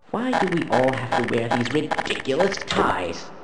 Why do we all have to wear these ridiculous ties?